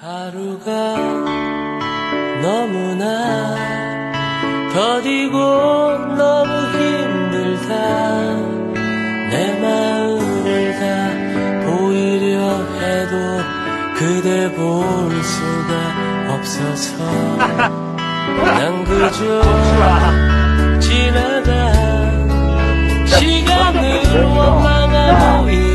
하루가 너무나 더디고 너무 힘들다. 내 마음을 다 보이려 해도 그대 볼 수가 없어서 난 그저 지나간 시간을 원망하고